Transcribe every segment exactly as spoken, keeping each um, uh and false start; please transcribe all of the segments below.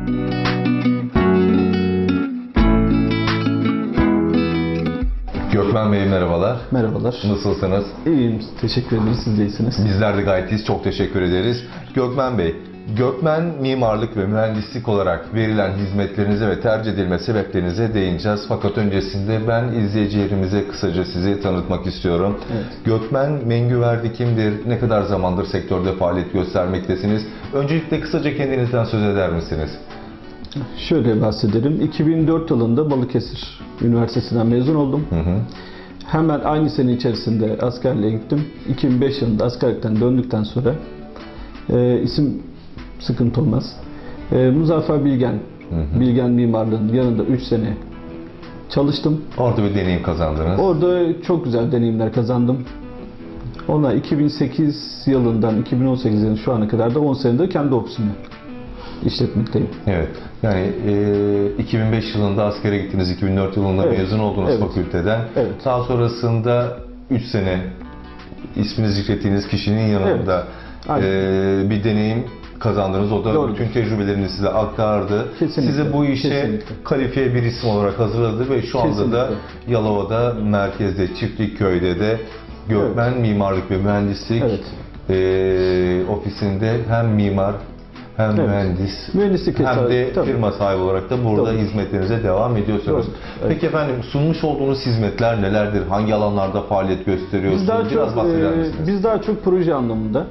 Gökmen Bey merhabalar. Merhabalar. Nasılsınız? İyiyim, teşekkür ederiz. Siz de iyisiniz. Bizler de gayet iyiyiz. Çok teşekkür ederiz. Gökmen Bey, Gökmen mimarlık ve mühendislik olarak verilen hizmetlerinize ve tercih edilme sebeplerinize değineceğiz. Fakat öncesinde ben izleyicilerimize kısaca sizi tanıtmak istiyorum. Evet. Gökmen Mengüverdi kimdir? Ne kadar zamandır sektörde faaliyet göstermektesiniz? Öncelikle kısaca kendinizden söz eder misiniz? Şöyle bahsedelim. iki bin dört yılında Balıkesir Üniversitesi'nden mezun oldum. Hı hı. Hemen aynı sene içerisinde askerliğe gittim. iki bin beş yılında askerlikten döndükten sonra e, isim sıkıntı olmaz. E, Muzaffer Bilgen, hı hı. Bilgen Mimarlığı'nın yanında üç sene çalıştım. Orada bir deneyim kazandınız. Orada çok güzel deneyimler kazandım. Ona iki bin sekiz yılından iki bin on sekiz yılının şu ana kadar da on senedir kendi ofisimi işletmekteyim. Evet. Yani e, iki bin beş yılında askere gittiniz, iki bin dört yılında evet. mezun oldunuz evet. fakülteden. Evet. Daha sonrasında üç sene ismini zikrettiğiniz kişinin yanında evet. e, bir deneyim kazandınız. O da doğru. Bütün tecrübelerini size aktardı. Kesinlikle. Sizi bu işe Kesinlikle. kalifiye bir isim olarak hazırladı ve şu anda Kesinlikle. da Yalova'da, merkezde, Çiftlikköy'de de Gökmen evet. Mimarlık ve Mühendislik evet. e, ofisinde hem mimar hem evet. mühendis Mühendislik hem de tabii. firma sahibi olarak da burada tabii. hizmetlerinize devam ediyorsunuz. Evet. Peki efendim, sunmuş olduğunuz hizmetler nelerdir? Hangi alanlarda faaliyet gösteriyorsunuz? Biz daha biraz çok, e, biz daha çok proje anlamında.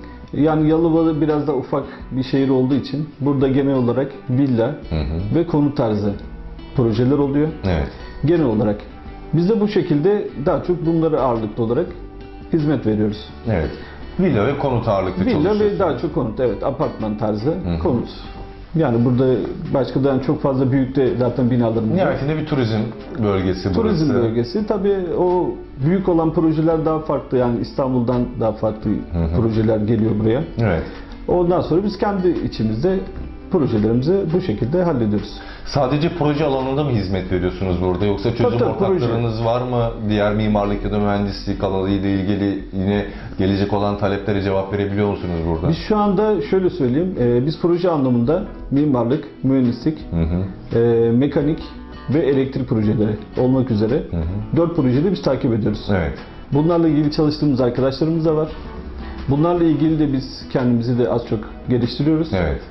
Yani Yalova biraz da ufak bir şehir olduğu için burada genel olarak villa hı hı. ve konut tarzı projeler oluyor. Evet. Genel olarak. Biz de bu şekilde daha çok bunları ağırlıklı olarak hizmet veriyoruz. Evet. Villa ve konut ağırlıklı çalışıyorsunuz. Villa ve daha çok konut, evet, apartman tarzı Hı-hı. konut. Yani burada başkadan çok fazla büyük de zaten binalarımız var. Nihayetinde bir turizm bölgesi burası. Turizm bölgesi. Tabii o büyük olan projeler daha farklı, yani İstanbul'dan daha farklı Hı-hı. projeler geliyor buraya. Evet. Ondan sonra biz kendi içimizde projelerimizi bu şekilde hallediyoruz. Sadece proje alanında mı hizmet veriyorsunuz burada, yoksa çözüm tabii, tabii, ortaklarınız proje. var mı? Diğer mimarlık ya da mühendislik alanıyla ilgili yine gelecek olan taleplere cevap verebiliyor musunuz burada? Biz şu anda şöyle söyleyeyim, e, biz proje anlamında mimarlık, mühendislik, hı hı. E, mekanik ve elektrik projeleri olmak üzere hı hı. dört projede biz takip ediyoruz. Evet. Bunlarla ilgili çalıştığımız arkadaşlarımız da var. Bunlarla ilgili de biz kendimizi de az çok geliştiriyoruz. Evet.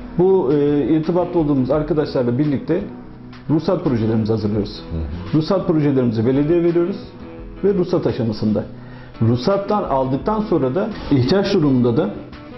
Bu e, irtibatta olduğumuz arkadaşlarla birlikte ruhsat projelerimizi hazırlıyoruz. Hı hı. Ruhsat projelerimizi belediye veriyoruz ve ruhsat aşamasında. Ruhsattan aldıktan sonra da ihtiyaç durumunda da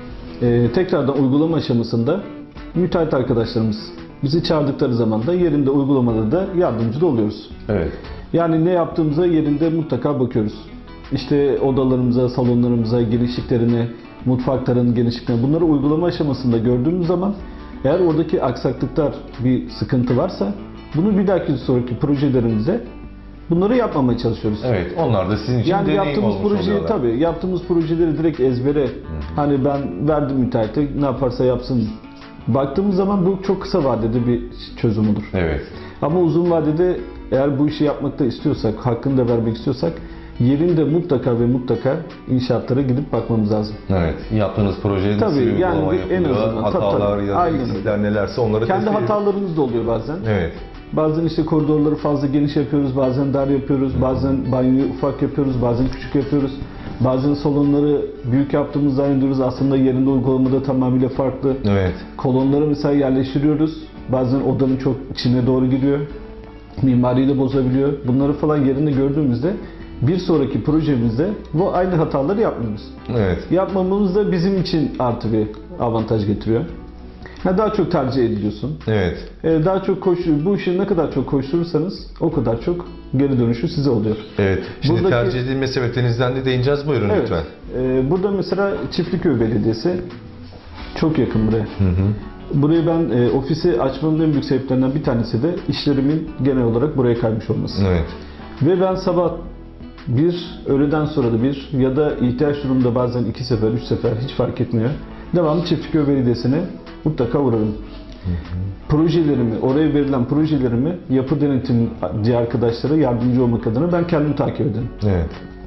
e, tekrardan uygulama aşamasında müteahhit arkadaşlarımız bizi çağırdıkları zaman da yerinde uygulamada da yardımcı da oluyoruz. Evet. Yani ne yaptığımıza yerinde mutlaka bakıyoruz. İşte odalarımıza, salonlarımıza, genişliklerine, mutfakların genişliklerine, bunları uygulama aşamasında gördüğümüz zaman eğer oradaki aksaklıklar, bir sıkıntı varsa bunu bir dahaki sonraki projelerimize bunları yapmamaya çalışıyoruz. Evet, onlar da sizin için yani deneyim yaptığımız olmuş projeyi oluyorlar. tabii yaptığımız projeleri direkt ezbere, Hı. hani ben verdim müteahhite, ne yaparsa yapsın. Baktığımız zaman bu çok kısa vadede bir çözüm olur. Evet. Ama uzun vadede eğer bu işi yapmakta istiyorsak, hakkını da vermek istiyorsak yerinde mutlaka ve mutlaka inşaatlara gidip bakmamız lazım. Evet. Yaptığınız projede tabii, nasıl bir yani uygulama en yapılıyor, azından, hatalar tabii, ya da eksikler nelerse onları kendi tespit hatalarımız da oluyor bazen. Evet. Bazen işte koridorları fazla geniş yapıyoruz, bazen dar yapıyoruz, Hı. bazen banyoyu ufak yapıyoruz, bazen küçük yapıyoruz. Bazen salonları büyük yaptığımız zannediyoruz, aslında yerinde uygulamada tamamıyla farklı. Evet. Kolonları mesela yerleştiriyoruz. Bazen odanın çok içine doğru giriyor. Mimariyi de bozabiliyor. Bunları falan yerinde gördüğümüzde bir sonraki projemizde bu aynı hataları yapmıyoruz. Evet. Yapmamamız da bizim için artı bir avantaj getiriyor. Yani daha çok tercih ediliyorsun. Evet. Ee, daha çok koşu, bu işi ne kadar çok koşturursanız o kadar çok geri dönüşü size oluyor. Evet. Şimdi Buradaki, tercih edilme sebeplerinizden de değineceğiz. Buyurun evet, lütfen. E, burada mesela Çiftliköy Belediyesi çok yakın buraya. Hı hı. Burayı ben e, ofisi açmamın en büyük sebeplerinden bir tanesi de işlerimin genel olarak buraya kaymış olması. Evet. Ve ben sabah bir, öğleden sonra da bir ya da ihtiyaç durumunda bazen iki sefer, üç sefer hiç fark etmiyor. Devamlı Çiftliköy Belediyesi'ne mutlaka uğrarım. Hı hı. Projelerimi, oraya verilen projelerimi yapı denetim diğer arkadaşlara yardımcı olmak adına ben kendim takip ederim. Evet.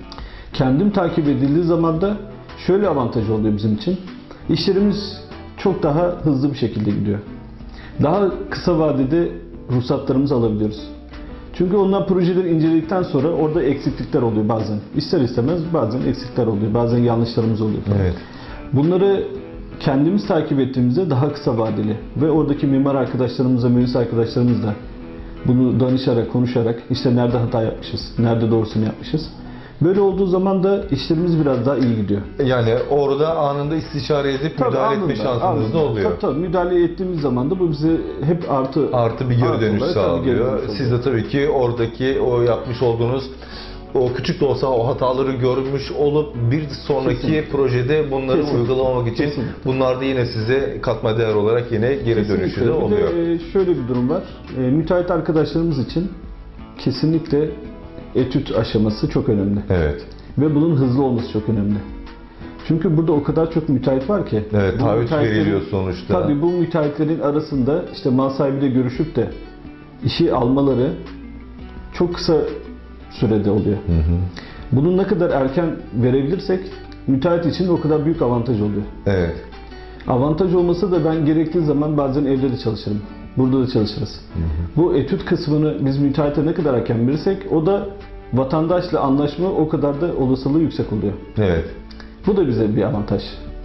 Kendim takip edildiği zaman da şöyle avantaj oluyor bizim için. İşlerimiz çok daha hızlı bir şekilde gidiyor. Daha kısa vadede ruhsatlarımızı alabiliyoruz. Çünkü onlar projeleri inceledikten sonra orada eksiklikler oluyor bazen. İster istemez bazen eksikler oluyor, bazen yanlışlarımız oluyor. Evet. Bunları kendimiz takip ettiğimizde daha kısa vadeli ve oradaki mimar arkadaşlarımızla, mühendis arkadaşlarımızla bunu danışarak, konuşarak işte nerede hata yapmışız, nerede doğrusunu yapmışız. Böyle olduğu zaman da işlerimiz biraz daha iyi gidiyor. Yani orada anında istişare edip Tabii, müdahale etme anında, şansınız anında. da oluyor. Tabii tabii, müdahale ettiğimiz zaman da bu bize hep artı Artı bir geri artı dönüş olarak tabii geri sağlıyor. dönüş oluyor. Siz de tabii ki oradaki o yapmış olduğunuz o küçük de olsa o hataları görmüş olup bir sonraki Kesinlikle. projede bunları Kesinlikle. uygulamamak için Kesinlikle. bunlar da yine size katma değer olarak yine geri dönüşü Kesinlikle. de Bir oluyor. de e, şöyle bir durum var. E, Müteahhit arkadaşlarımız için kesinlikle etüt aşaması çok önemli. Evet. Ve bunun hızlı olması çok önemli. Çünkü burada o kadar çok müteahhit var ki. Evet, bu taahhüt müteahhitlerin- veriliyor sonuçta. Tabii bu müteahhitlerin arasında işte mal sahibiyle görüşüp de işi almaları çok kısa sürede oluyor. Hı hı. Bunu ne kadar erken verebilirsek müteahhit için o kadar büyük avantaj oluyor. Evet. Avantaj olmasa da ben gerektiği zaman bazen evde de çalışırım. Burada da çalışırız. Hı hı. Bu etüt kısmını biz müteahhite ne kadar erken verirsek o da vatandaşla anlaşma o kadar da olasılığı yüksek oluyor. Evet. Bu da bize bir avantaj.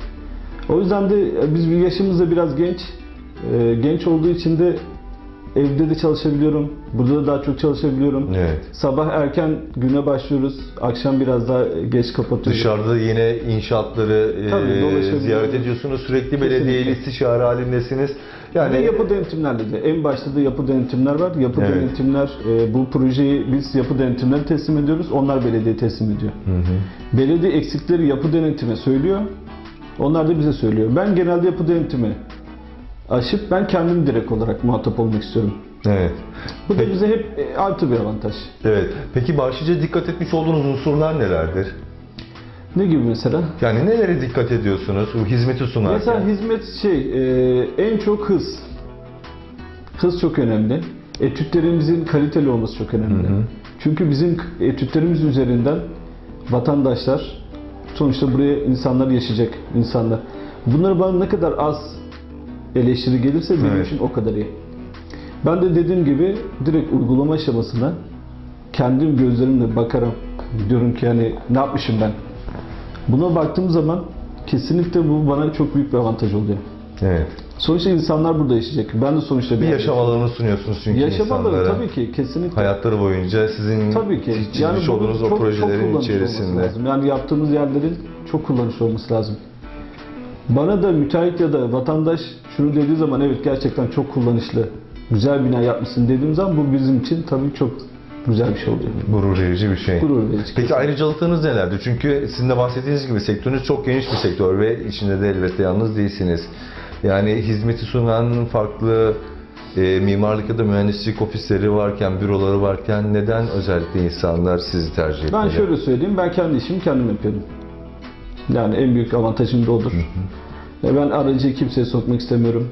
O yüzden de biz bir yaşımızda biraz genç. Ee, genç olduğu için de evde de çalışabiliyorum. Burada da daha çok çalışabiliyorum. Evet. Sabah erken güne başlıyoruz. Akşam biraz daha geç kapatıyoruz. Dışarıda yine inşaatları Tabii, e, dolaşabiliyoruz. ziyaret ediyorsunuz. Sürekli Kesinlikle. belediyeyle istişare halindesiniz. Yani Ve yapı denetimlerle de. En başta da yapı denetimler var. Yapı Evet. denetimler, e, bu projeyi biz yapı denetimleri teslim ediyoruz. Onlar belediye teslim ediyor. Hı hı. Belediye eksikleri yapı denetime söylüyor. Onlar da bize söylüyor. Ben genelde yapı denetimi aşıp ben kendim direkt olarak muhatap olmak istiyorum. Evet. Bu da Peki- bize hep e, artı bir avantaj. Evet. Peki başlıca dikkat etmiş olduğunuz unsurlar nelerdir? Ne gibi mesela? Yani nelere dikkat ediyorsunuz bu hizmeti sunarken? Mesela hizmet şey, e, en çok hız. Hız çok önemli. Etütlerimizin kaliteli olması çok önemli. Hı hı. Çünkü bizim etütlerimiz üzerinden vatandaşlar, sonuçta buraya insanlar yaşayacak insanlar. Bunları bana ne kadar az eleştiri gelirse benim Evet. için o kadar iyi. Ben de dediğim gibi direkt uygulama aşamasına kendim gözlerimle bakarım. Diyorum ki yani ne yapmışım ben? Buna baktığım zaman kesinlikle bu bana çok büyük bir avantaj oluyor. Evet. Sonuçta insanlar burada yaşayacak. Ben de sonuçta Bir yaşam alanını sunuyorsunuz çünkü Yaşam alanı insanlara. tabii ki kesinlikle. Hayatları boyunca sizin Tabii ki. çizmiş bunu olduğunuz çok- o çok projelerin kullanışlı içerisinde. olması lazım. Yani yaptığımız yerlerin çok kullanışlı olması lazım. Bana da müteahhit ya da vatandaş şunu dediği zaman evet gerçekten çok kullanışlı, güzel bina yapmışsın dediğim zaman bu bizim için tabii çok güzel bir şey oluyor. Gurur verici bir şey. Gurur verici. Peki ayrıcalıklarınız nelerdir? Çünkü sizin de bahsettiğiniz gibi sektörünüz çok geniş bir sektör ve içinde de elbette yalnız değilsiniz. Yani hizmeti sunan farklı e, mimarlık ya da mühendislik ofisleri varken, büroları varken neden özellikle insanlar sizi tercih etmeli? Ben şöyle söyleyeyim, ben kendi işimi kendim yapıyorum. Yani en büyük avantajım da odur. Ve ben aracı kimseye sokmak istemiyorum.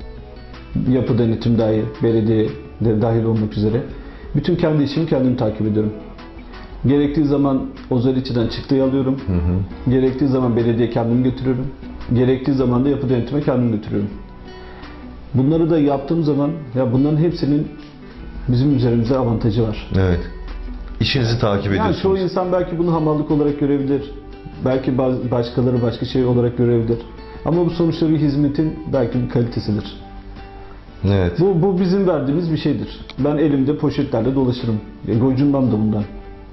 Yapı denetim dahil, belediye de dahil olmak üzere. Bütün kendi işimi kendim takip ediyorum. Gerektiği zaman Ozariçi'den çıktıyı alıyorum. Hı hı. Gerektiği zaman belediye kendim götürüyorum. Gerektiği zaman da yapı denetime kendim götürüyorum. Bunları da yaptığım zaman ya bunların hepsinin bizim üzerimize avantajı var. Evet. İşinizi takip Yani ediyorsunuz. çoğu insan belki bunu hamallık olarak görebilir. Belki bazı başkaları başka şey olarak görebilir. Ama bu sonuçta bir hizmetin belki bir kalitesidir. Evet. Bu, bu bizim verdiğimiz bir şeydir. Ben elimde poşetlerle dolaşırım. E, gocunmam da bundan.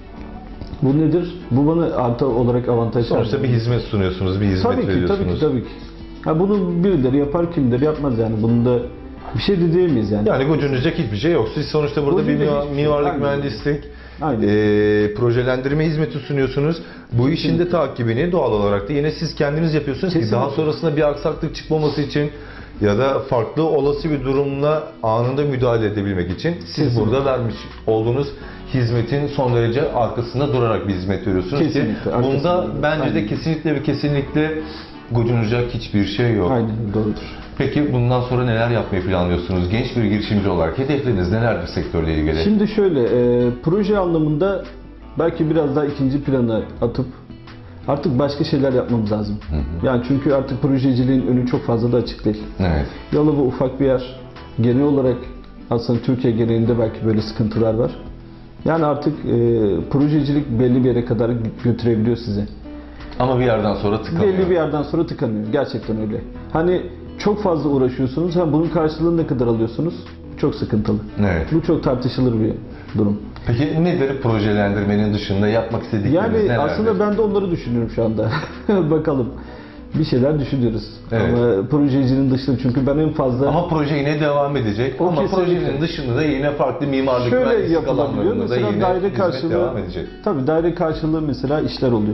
Bu nedir? Bu bana artı olarak avantaj Sonuçta sağlıyor. bir hizmet sunuyorsunuz, bir hizmet Tabii ki, veriyorsunuz. tabii ki, tabii ki. Ha, bunu birileri yapar, kimileri yapmaz yani. Bunu da bir şey de diyemeyiz yani. Yani gocunacak hiçbir şey yok. Siz sonuçta burada bir Gocunacak mimar- hiçbir şey. mimarlık, Aynen. mühendislik, Aynen. e, projelendirme hizmeti sunuyorsunuz. Bu işin de takibini doğal olarak da yine siz kendiniz yapıyorsunuz ki Kesinlikle. daha sonrasında bir aksaklık çıkmaması için ya da farklı olası bir durumla anında müdahale edebilmek için siz Kesinlikle. burada vermiş olduğunuz hizmetin son derece arkasında durarak bir hizmet veriyorsunuz Kesinlikle, ki arkasında bunda duruyoruz. bence de Aynen. kesinlikle ve kesinlikle gocunacak hiçbir şey yok. Aynen doğrudur. Peki bundan sonra neler yapmayı planlıyorsunuz? Genç bir girişimci olarak hedefleriniz nelerdir sektörle ilgili? Şimdi şöyle, e, proje anlamında belki biraz daha ikinci plana atıp artık başka şeyler yapmamız lazım. Hı hı. Yani çünkü artık projeciliğin önü çok fazla da açık değil. Evet. Yalova ufak bir yer. genel olarak aslında Türkiye genelinde belki böyle sıkıntılar var. Yani artık e, projecilik belli bir yere kadar götürebiliyor sizi. Ama bir yerden sonra tıkanıyor. Belli bir yerden sonra tıkanıyor. Gerçekten öyle. Hani çok fazla uğraşıyorsunuz. Ha, bunun karşılığını ne kadar alıyorsunuz? Çok sıkıntılı. Evet. Bu çok tartışılır bir durum. Peki nedir projelendirmenin dışında yapmak istedikleriniz Yani nelerdir? aslında ben de onları düşünüyorum şu anda. Bakalım. Bir şeyler düşünüyoruz. Evet. Ama projecinin dışında, çünkü ben en fazla... Ama proje yine devam edecek. O Ama kesinlikle. projenin dışında da yine farklı mimarlık Şöyle mühendislik yapılabiliyor. alanlarında da Mesela yine daire hizmet karşılığı, devam edecek. tabii daire karşılığı mesela işler oluyor.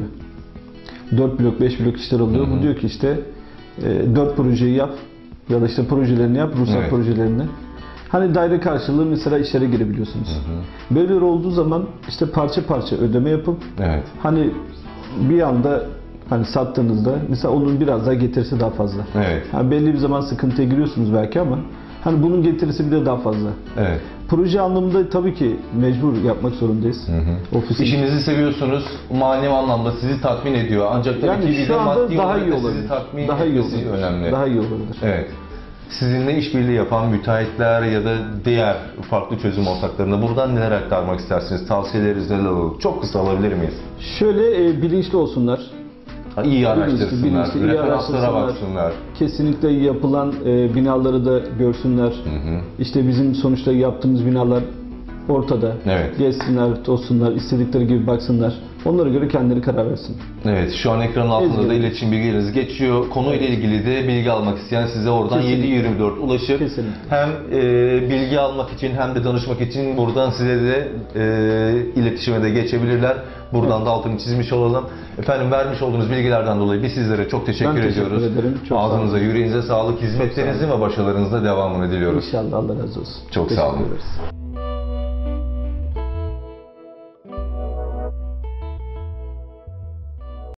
dört blok, beş blok işler oluyor. Hı hı. Bu diyor ki işte dört projeyi yap ya da işte projelerini yap, ruhsat Evet. projelerini. Hani daire karşılığı mesela işlere girebiliyorsunuz. Hı hı. Böyle olduğu zaman işte parça parça ödeme yapıp Evet. hani bir anda hani sattığınızda mesela onun biraz daha getirisi daha fazla. Evet. Yani belli bir zaman sıkıntıya giriyorsunuz belki ama hani bunun getirisi bir de daha fazla. Evet. Proje anlamında tabii ki mecbur yapmak zorundayız. Hı hı. Ofisin. İşinizi seviyorsunuz, manevi anlamda sizi tatmin ediyor. Ancak tabii Yani ki bir de şu anda maddi daha olarak iyi da sizi olabilir. tatmin Daha iyi etmesi olabilir. önemli. Daha iyi olabilir. Evet. Sizinle işbirliği yapan müteahhitler ya da diğer farklı çözüm ortaklarına buradan neler aktarmak istersiniz? Tavsiyeleriniz neler olur? Çok kısa alabilir miyiz? Şöyle e, bilinçli olsunlar. Ha, İyi araştırsınlar, bilinçli, iyi referanslara araştırsınlar. baksınlar. Kesinlikle yapılan e, binaları da görsünler. Hı hı. İşte bizim sonuçta yaptığımız binalar ortada. Evet. Gezsinler, tozsunlar, istedikleri gibi baksınlar. Onlara göre kendileri karar versin. Evet, şu an ekranın altında Ezgi. da iletişim bilgileriniz geçiyor. Konuyla ilgili de bilgi almak isteyen size oradan Kesinlikle. yedi yirmi dört ulaşır. Kesinlikle. Hem e, bilgi almak için hem de danışmak için buradan size de e, iletişime de geçebilirler. Buradan Evet. da altını çizmiş olalım. Efendim vermiş olduğunuz bilgilerden dolayı biz sizlere çok teşekkür Ben teşekkür ediyoruz. ederim. Çok sağ Ağzınıza, olun. yüreğinize sağlık, hizmetlerinizin ve başarılarınızda devamını diliyoruz. İnşallah Allah razı olsun. Çok sağ olun. Teşekkür ederiz.